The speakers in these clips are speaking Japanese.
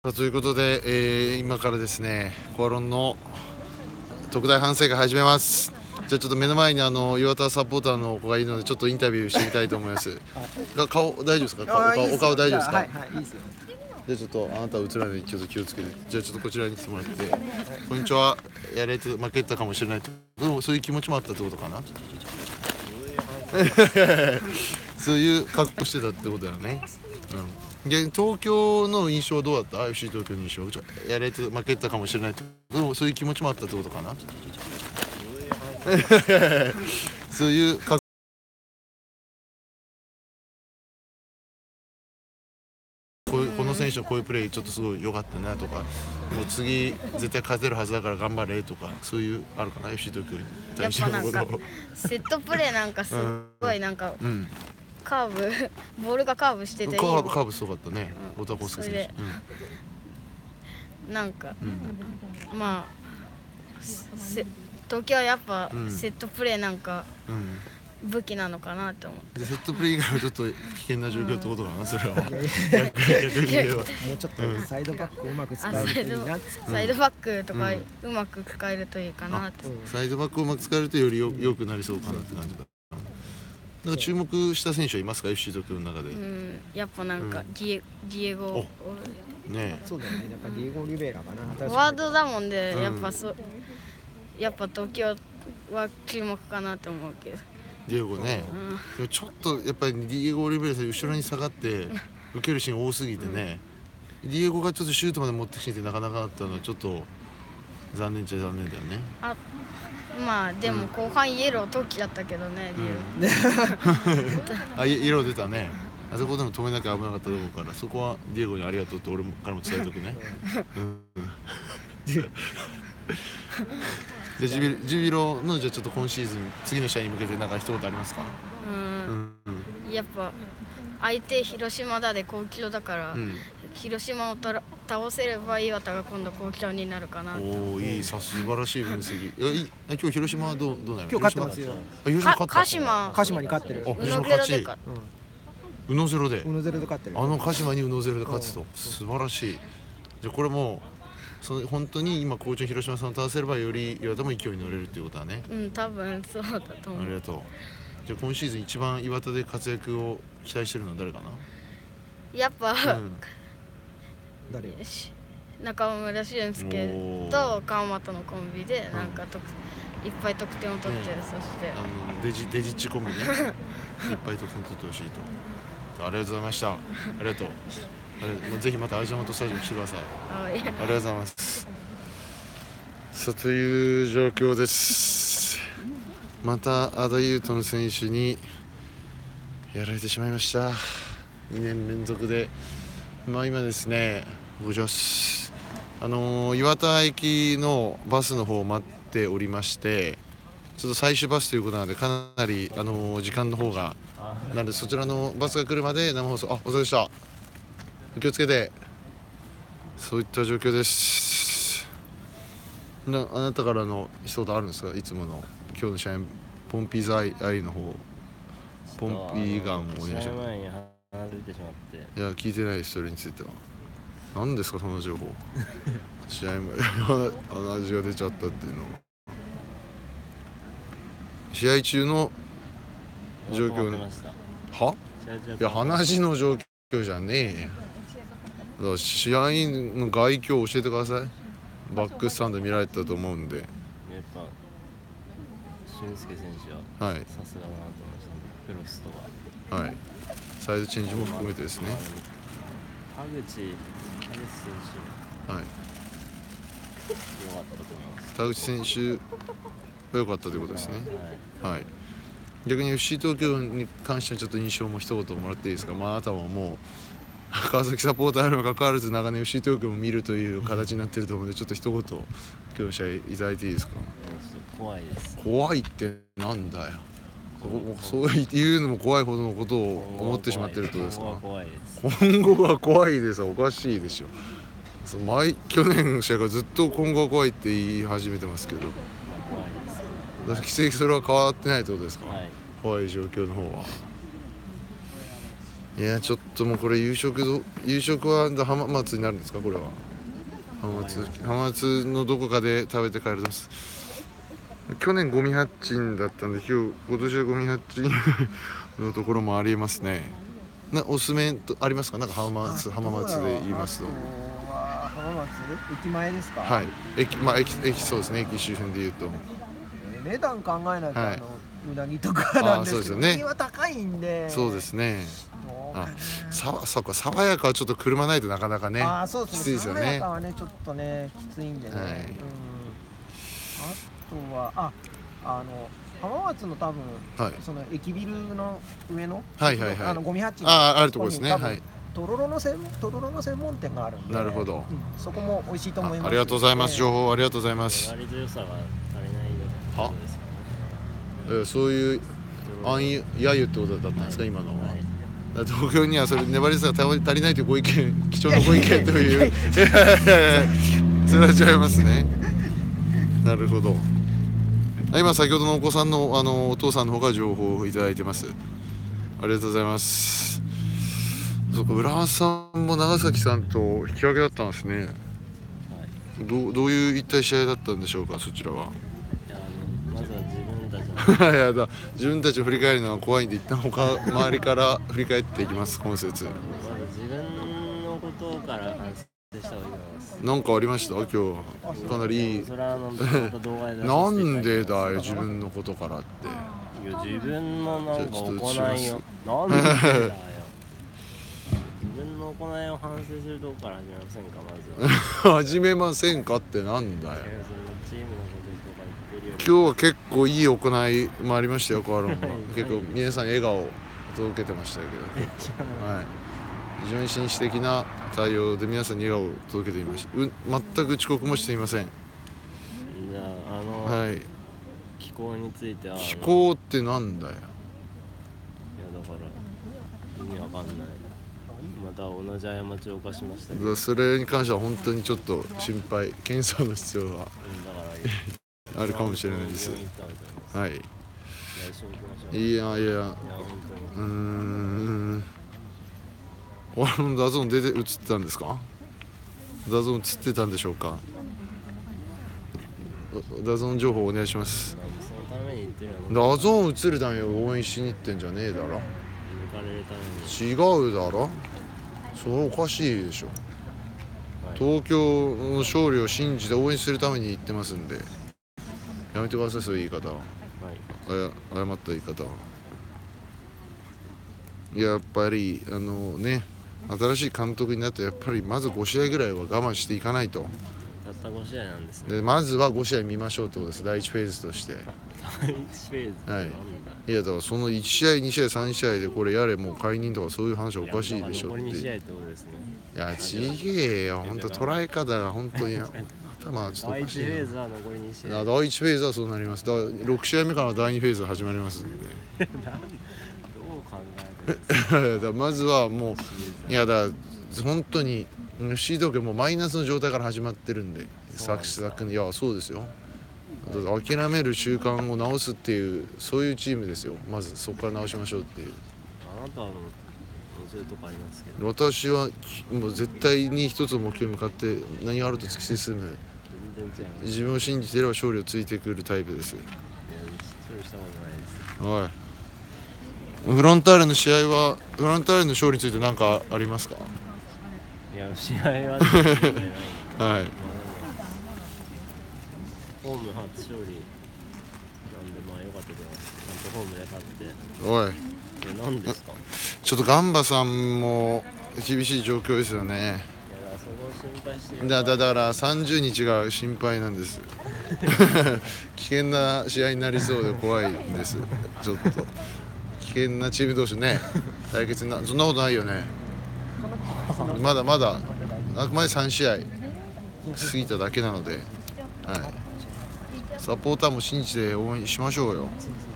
ということで、今からですね、コアロンの特大反省会始めます。じゃあちょっと目の前に岩田サポーターの子がいるのでちょっとインタビューしてみたいと思います。顔大丈夫ですか？お顔大丈夫ですか？ はいはい、いいですよ。 じゃあちょっとあなたは映らないでちょっと気をつけて、じゃあちょっとこちらに来てもらって、こんにちは。やれて負けたかもしれないと、でもそういう気持ちもあったってことかな。そういう格好してたってことだよね。で東京の印象はどうだった？ FC 東京の印象。やれて負けたかもしれないと、でもそういう気持ちもあったってことかな。そういう格この選手のこういうプレーちょっとすごい良かったなとか、もう次絶対勝てるはずだから頑張れとか、そういうあるかな FC 東京に対してのこと。 やっぱなんかセットプレーなんかすごいなんか、カーブボールがカーブしてていいカーブすごかったね、太田康介選手。 なんか、まあ東京はやっぱセットプレーなんか武器なのかなと思って、 セットプレー以外はちょっと危険な状況ってことかな、それは。逆に言えばもうちょっとサイドバックをうまく使えるといいな。 サイドバックとかうまく使えるといいかなと。 サイドバックをうまく使えるとより良くなりそうかなって感じだ。なんか注目した選手はいますか FC 東京の中で。 やっぱなんかディエゴね。 そうだよね、やっぱディエゴ・リベラかな。 フォワードだもんで、やっぱ東京は注目かなと思うけど。 ディエゴね、でもちょっとやっぱりディエゴ・オリベラさん後ろに下がって受けるシーン多すぎてね、ディエゴがちょっとシュートまで持ってきてなかなかあったのはちょっと残念っちゃ残念だよね。 まあでも後半イエロー時だったけどね、ディエゴ。 イエロー出たね。あそこでも止めなきゃ危なかったところから、そこはディエゴにありがとうって俺からも伝えとくね。でジュビロのじゃあちょっと今シーズン次の試合に向けてなんか一言ありますか？ やっぱ相手広島だで好調だから、広島を倒せれば岩田が今度好調になるかな。 おお、いい、素晴らしい分析。今日広島はどうなの？ 今日勝ってますよ。 鹿島に勝ってる。 宇野ゼロで勝ってる。 宇野ゼロで。 宇野ゼロで勝ってる。 鹿島に宇野ゼロで勝つと、素晴らしい。じゃあこれも本当に今好調広島さんを倒せればより岩田も勢いに乗れるっていうことだね。 多分そうだと思う。 ありがとう。じゃあ今シーズン一番岩田で活躍を期待してるのは誰かな？ やっぱ、 誰？ 中村俊輔と川俣のコンビでなんかいっぱい得点を取ってる。そしてデジッチコンビね。いっぱい得点取ってほしいと。ありがとうございました。ありがとう。ぜひまたアジアマトスタジオに来てください。ありがとうございます。さあという状況です。またアダユートの選手にやられてしまいました。2年連続で。今ですね、岩田駅のバスの方を待っておりまして、ちょっと最終バスということなのでかなり時間の方がなので、そちらのバスが来るまで生放送、お疲れでした。お気をつけて。そういった状況です。あなたからの一言あるんですか？いつもの今日の試合、ポンピーズアイの方、ポンピーガンをお願いします。いや聞いてないです、それについては。何ですかその情報。試合前味が出ちゃったっていうのは試合中の状況にいや話の状況じゃねえよ。だから試合の概況を教えてください。バックスタンド見られたと思うんで。 やっぱ俊介選手はさすがだなと思いましたね。クロスとか、 サイドチェンジも含めてですね。 田口選手、良かったと思います。 田口選手が良かったということですね。逆に FC 東京に関してはちょっと印象も一言もらっていいですか？あなたはもう川崎サポーターにも関わらず長年 FC 東京も見るという形になっていると思うので、ちょっと一言今日の試合いただいていいですか？ 怖いです。 怖いってなんだよ。そういうのも怖いほどのことを思ってしまっているとですか？今後は怖いです。おかしいでしょ。去年の試合からずっと今後は怖いって言い始めてますけど、奇跡それは変わってないってことですか？怖い状況の方は。 いやちょっともうこれ夕食は浜松になるんですか？これは浜松のどこかで食べて帰ります。去年ゴミハッチンだったんで今年はゴミハッチンのところもありますね。おすすめとありますか？なんか浜松で言いますと。 浜松駅前ですか？ はい。駅そうですね。駅周辺で言うと。 値段考えないと、 はい、 うなぎとかなんですけど、 そうですよね。 うなぎは高いんで。 そうですね。そうか、爽やかはちょっと車ないとなかなかね。 そうですね。 きついですよね。 爽やかはねちょっとねきついんでね。はい、あとは浜松の多分、その駅ビルの上のゴミハッチあるところですね。はい。 とろろの専門店があるんで。なるほど。 そこも美味しいと思います。 ありがとうございます。情報ありがとうございます。 粘り強さが足りないようです。 そういう揶揄ってことだったんですか今のは。東京にはそれ粘り強さが足りないというご意見、貴重なご意見というそれは違いますね。なるほど。今先ほどのお子さんのお父さんの方から情報をいただいてます。ありがとうございます。そうか、浦和さんも長崎さんと引き分けだったんですね。はい、どういう一体試合だったんでしょうか、そちらは。 まずは自分たちを振り返るのは怖いんで、一旦周りから振り返っていきます。今節。 まず自分のことから反省した方がいいと思います。 なんかありました今日。かなりいい。なんでだよ自分のことからって。 いや自分のなんか行いよ。なんでだよ。自分の行いを反省するとこから始めませんか、まずは。 始めませんかってなんだよ。 チームのこととか言ってるより。 今日は結構いい行いもありましたよ、コアロンが。結構皆さん笑顔を届けてましたけど。はい。非常に紳士的な対応で皆さんに笑顔を届けていました。全く遅刻もしていません。 じゃあはい。 気候については。 気候ってなんだよ。いやだから意味わかんない。また同じ過ちを犯しましたけど。それに関しては本当にちょっと心配、検査の必要があるかもしれないです。はい。いや。ダゾーン映ってたんですか？ダゾーン映ってたんでしょうか？ダゾーン情報お願いします。ダゾーン映るために応援しに行ってんじゃねえだろ。違うだろ。それおかしいでしょ。東京の勝利を信じて応援するために行ってますんでやめてください、そういう言い方は。誤った言い方は。やっぱり新しい監督になってやっぱりまず5試合ぐらいは我慢していかないと。 たった5試合なんですね。 でまずは5試合見ましょうってことです。第1フェーズとして。 第1フェーズ。 はい。いやだからその1試合2試合3試合でこれやれもう解任とかそういう話はおかしいでしょって。 残り2試合ってことですね。 いやちげえよ、本当捉え方が本当に頭ちょっとおかしい。 第1フェーズは残り2試合。 第1フェーズはそうなります。だから6試合目から第2フェーズが始まりますんで。 どう考えてるんですか。 まずはもう本当にシード権もマイナスの状態から始まってるんで、昨年いやそうですよ。諦める習慣を直すっていうそういうチームですよ。まずそこから直しましょうっていう。 あなたはそういうとこありますけど。 私はもう絶対に一つの目標に向かって何があると突き進む。自分を信じていれば勝利をついてくるタイプです。はい。フロンターレの試合はフロンターレの勝利について何かありますか？ いや試合ははい。ホーム初勝利なんでまあ良かったけどちゃんとホームで勝って。 おい。 何ですか？ ちょっとガンバさんも厳しい状況ですよね。 いやそこを心配してる。 だから30日が心配なんです。危険な試合になりそうで怖いんです。ちょっと危険なチーム同士ね対決なそんなことないよね。まだあくまで3試合過ぎただけなので、はい。サポーターも信じて応援しましょうよ。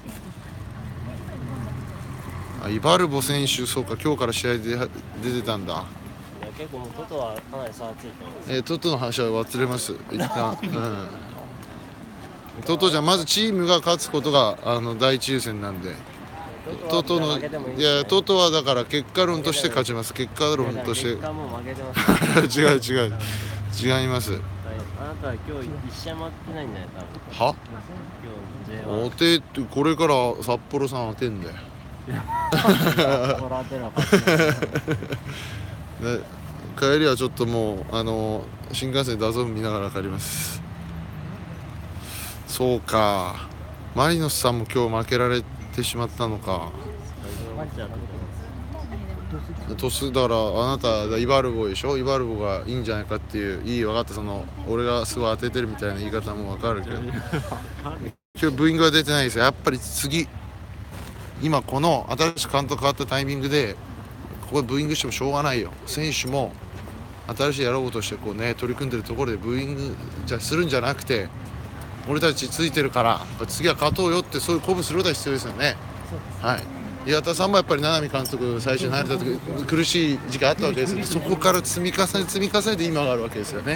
イバルボ選手、そうか今日から試合で出てたんだ。いや結構もうトトはかなり差がついてます。 トトの話は忘れます。一旦。トトじゃまずチームが勝つことが第一優先なんで。 TOTO のいやTOTOはだから結果論として勝ちます。結果論として。 結果も負けてます。 違う違います。 あなたは今日一試合も当てないんだよ多分。 は？ 今日 J1 当てってこれから札幌さん当てんだよ。 こら当てなかったで帰りはちょっともう新幹線でダゾーン見ながら帰ります。そうか、マリノスさんも今日負けられてしまったのか。トスだからあなたイバルボでしょ。イバルボがいいんじゃないかっていう。いい分かった、俺がすごい当ててるみたいな言い方も分かるけど今日ブーイングは出てないですよ。やっぱり今この新しく監督変わったタイミングでここでブーイングしてもしょうがないよ。選手も新しいやろうとしてこうね取り組んでるところでブーイングするんじゃなくて、俺たちついてるから次は勝とうよって、そういう鼓舞することが必要ですよね。はい。岩田さんもやっぱり七海監督最初に入れた時苦しい時期あったわけですよ。そこから積み重ねて今があるわけですよね。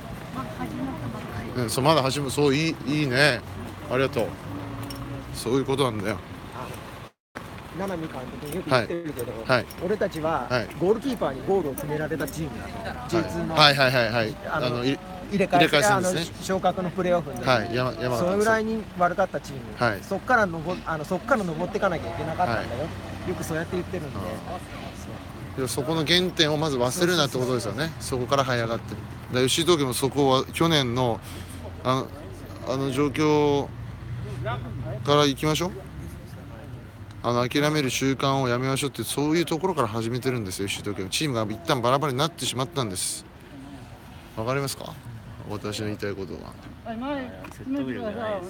そうまだ始めそういいね。ありがとう。そういうことなんだよ。 七海監督よく言ってるけど、 はい、 俺たちはゴールキーパーにゴールを決められたチームなの。J2 の入れ替えですね。昇格のプレーオフで、それぐらいに悪かったチーム、そっから登っていかなきゃいけなかったんだよ、よくそうやって言ってるんで、 そこの原点をまず忘れるなってことですよね。そこから這い上がってる。吉井東京もそこは去年のあの状況からいきましょう。諦める習慣をやめましょうって、そういうところから始めてるんですよ。吉井東京のチームが一旦バラバラになってしまったんです。わかりますか、私の言いたいことは。 説得力がないです。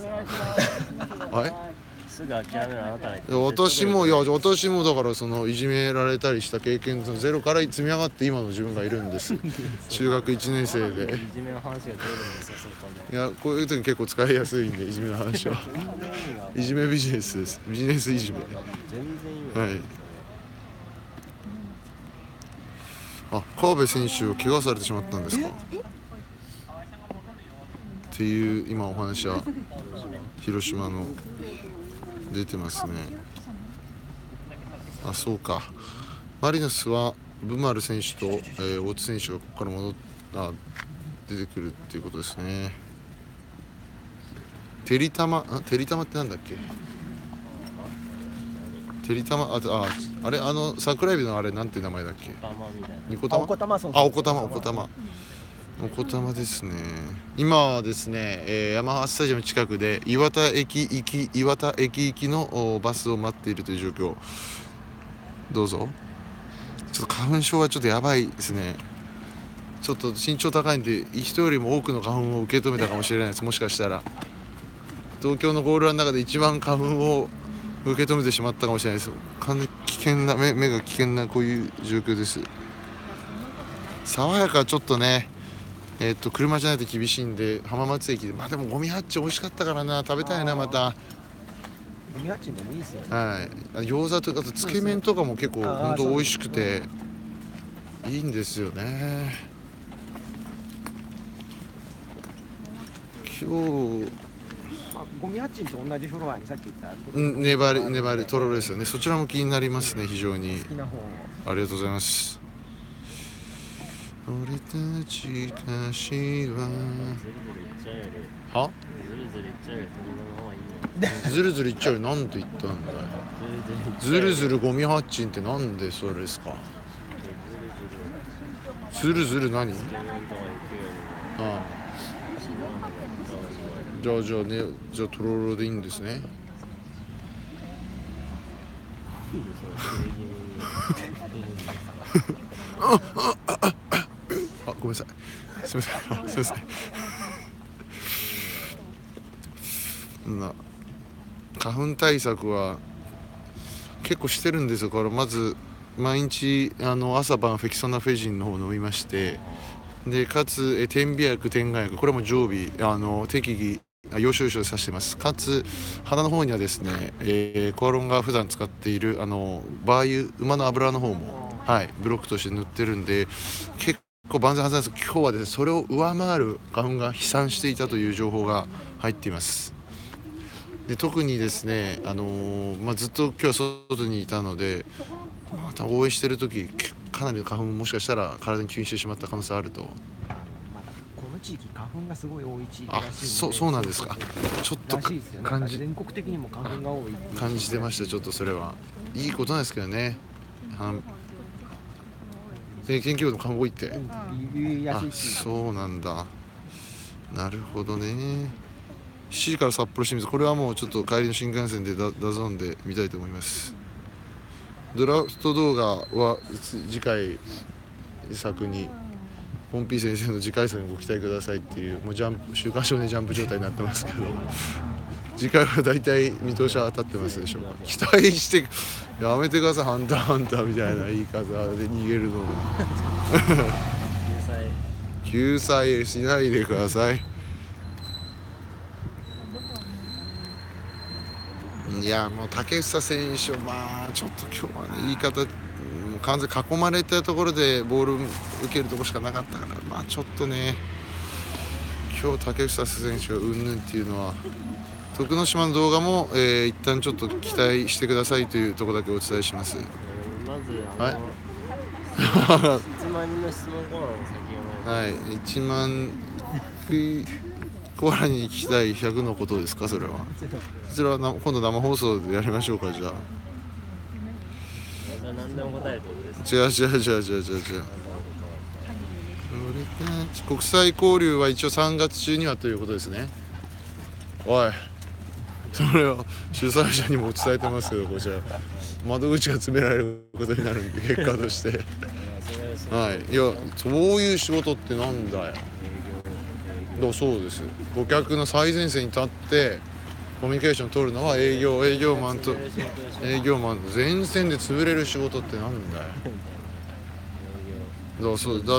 はい。 すぐ諦めるあなたが。 私もだからいじめられたりした経験ゼロから積み上がって今の自分がいるんです。中学1年生で。 いじめの話が出るんですよ、そこで。 いや、こういう時結構使いやすいんで、いじめの話は。いじめビジネスです。ビジネスいじめ。 全然いい。 はい。川辺選手を怪我されてしまったんですかっていう今お話は広島の出てますね。そうか。マリノスはブマル選手と、大津選手がここから出てくるっていうことですね。てりたまってなんだっけ。てりたまあれ桜エビのあれなんて名前だっけ。ニコタマ。おこたまですね。今はですね、ヤマハスタジアム近くで岩田駅行きのバスを待っているという状況。どうぞ。ちょっと花粉症はちょっとやばいですね。ちょっと身長高いんで人よりも多くの花粉を受け止めたかもしれないです。もしかしたら東京のゴールランの中で一番花粉を受け止めてしまったかもしれないです。危険な目が危険なこういう状況です。爽やかはちょっとね、車じゃないと厳しいんで、浜松駅ででもゴミハッチ美味しかったからな、食べたいなまた。 ゴミハッチでもいいですよね。 はい。餃子とかつけ麺とかも結構本当美味しくていいんですよね。今日ゴミハッチと同じフロアにさっき言った粘りとろろですよね。そちらも気になりますね、非常に。 好きな方。 ありがとうございます。俺たち柏はずるずるいっちゃうよ。なんて言ったんだよ。ずるずるゴミハッチンってなんでそれですか。ずるずる何。じゃあとろろでいいんですね。ごめんなさい。すみません。花粉対策は結構してるんですよ。これまず毎日朝晩フェキソナフェジンの方を飲みまして、でかつ点鼻薬点眼薬、これも常備適宜要所要所でさしてます。かつ鼻の方にはですね、コアロンが普段使っている馬の油の方もブロックとして塗ってるんで、結構万全はずなんですけど、今日はですねそれを上回る花粉が飛散していたという情報が入っています。 で特にですね、ずっと今日は外にいたので、また応援してる時かなりの花粉もしかしたら体に吸引してしまった可能性あると。 この地域花粉がすごい多い地域らしいので。 そうなんですか。ちょっと全国的にも花粉が多い感じてました。ちょっとそれはいいことなんですけどね。研究部の花粉多いって、そうなんだ。なるほどね。7時から札幌清水、これはもうちょっと帰りの新幹線でダゾーンで見たいと思います。ドラフト動画は次回作にポンピー先生の次回作にご期待くださいっていう、もう週刊少年ジャンプ状態になってますけど、次回は大体見通しは当たってますでしょうか。期待してやめてください、ハンターハンターみたいな言い方で逃げるの救済しないでください。いやもう竹房選手、ちょっと今日はね、言い方もう完全に囲まれたところでボール受けるところしかなかったから、ちょっとね、今日竹房選手がうんぬんっていうのは、徳之島の動画も、一旦ちょっと期待してくださいというところだけお伝えします。 まずはい 1万人の質問コーナーの先はい、1万コーラに聞きたい100のことですか、それは。こちらは今度生放送でやりましょうか、じゃあ。 何でも答えるってことです。 違う。国際交流は一応3月中にはということですね。おい、それは主催者にも伝えてますけど、こちら窓口が詰められることになるんで、結果としてはい、いや、そういう仕事ってなんだよ。そうです。顧客の最前線に立ってコミュニケーションを取るのは営業マンの前線で潰れる仕事ってなんだよ。だ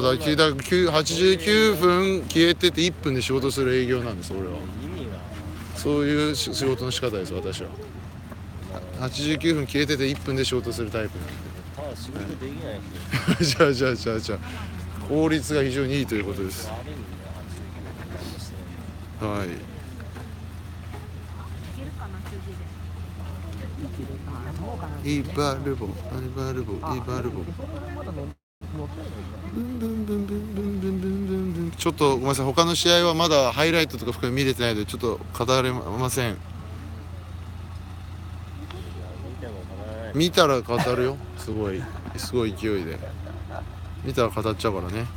89分消えてて1分で仕事する営業なんです、俺は。そういう仕事の仕方です、私は。89分消えてて1分で仕事するタイプなんで。 ただ仕事できないじゃあ効率が非常にいいということです。はい。イバルボちょっとごめんなさい、他の試合はまだハイライトとか含め見れてないのでちょっと語れません。見たら語るよ。すごい勢いで見たら語っちゃうからね。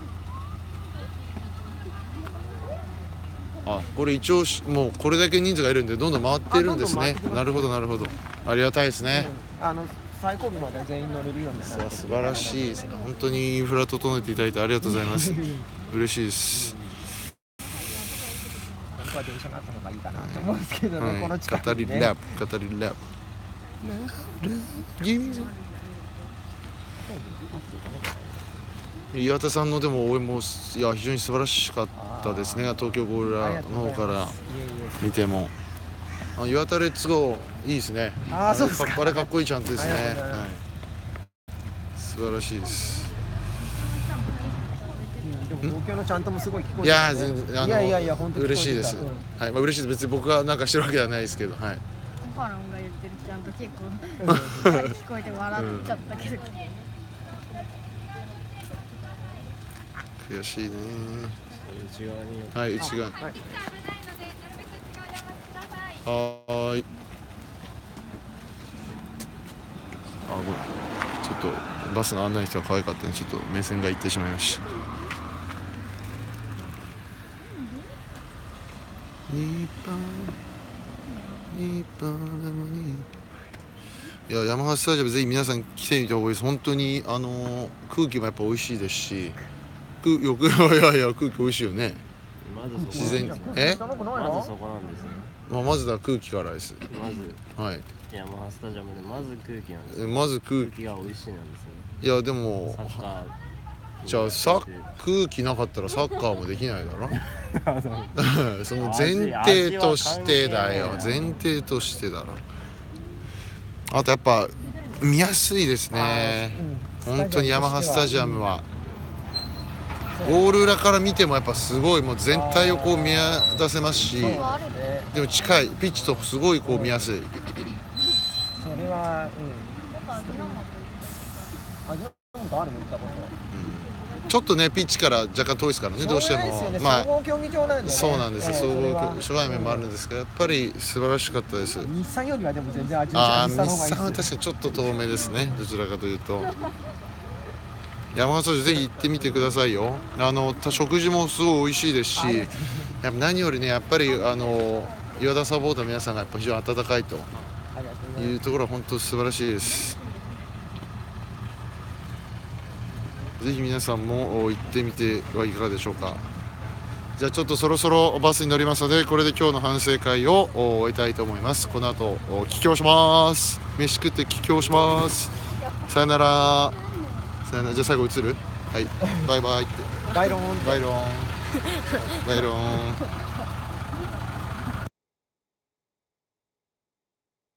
これ一応もうこれだけ人数がいるんでどんどん回ってるんですね。なるほどありがたいですね。 最後尾まで全員乗れるようになって、 素晴らしいです。本当にインフラ整えていただいてありがとうございます嬉しいです。 僕は電車があったのがいいかなと思うんですけどね、この近く語にね。 りラップ岩田さんのでも応援も非常に素晴らしかったですね。東京ゴールラーの方から見ても岩田レッツゴーいいですね。 そうですか。 あれかっこいいチャンスですね。素晴らしいです。 でも東京のチャントもすごい聞こえて、 いや全然本当に嬉しいです。はい、嬉しいです。別に僕がなんかしてるわけではないですけど、はい。 ファランが言ってるちゃんと結構聞こえて笑っちゃったけど。 悔しいね。 内側に。 はい、内側。はい。ちょっとバスの案内の人が可愛かったんでちょっと目線がいってしまいました。いや、ヤマハスタジアムぜひ皆さん来てみた方がいいです。本当に空気もやっぱ美味しいですし、空気美味しいよね。自然まずそこなんですね。 まずは空気からです。はい。 ヤマハスタジアムでまず空気なんです。 まず空気が美味しいなんですね。 いやでもじゃあ空気なかったらサッカーもできないだろその前提としてだよ。あとやっぱ見やすいですね。本当にヤマハスタジアムはゴール裏から見てもやっぱすごいもう全体をこう見渡せますし、でも近いピッチとすごいこう見やすい。 それはちょっとねピッチから若干遠いですからね、どうしても。 まあ総合競技場なんでね。 そうなんですよ、総合障害面もあるんですけど、やっぱり素晴らしかったです。 日産よりはでも全然日産は確かにちょっと遠めですね、どちらかというと。山形選手ぜひ行ってみてくださいよ。食事もすごい美味しいですし、やっぱ何よりねやっぱり岩田サポーターの皆さんがやっぱ非常に温かいというところは本当素晴らしいです。ぜひ皆さんも行ってみてはいかがでしょうか。じゃあちょっとそろそろバスに乗りますので、これで今日の反省会を終えたいと思います。この後帰郷します。飯食って帰郷します。さよなら。さよなら。じゃあ最後映る？はい。バイバイって。 バイロン。 バイロン。バイロン。